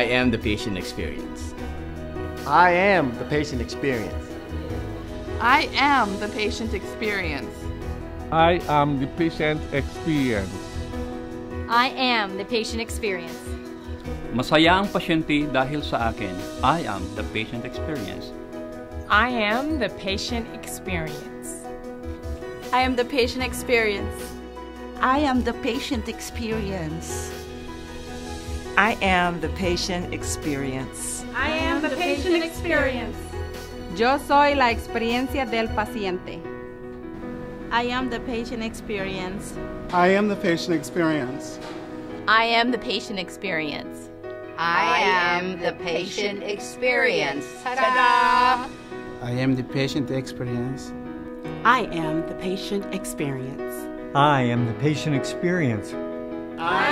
I am the patient experience. I am the patient experience. I am the patient experience. I am the patient experience. I am the patient experience. Masaya ang pasyente dahil sa akin. I am the patient experience. I am the patient experience. I am the patient experience. I am the patient experience. I am the patient experience. I am the patient experience. Yo soy la experiencia del paciente. I am the patient experience. I am the patient experience. I am the patient experience. I am the patient experience. Ta-da! I am the patient experience. I am the patient experience. I am the patient experience. I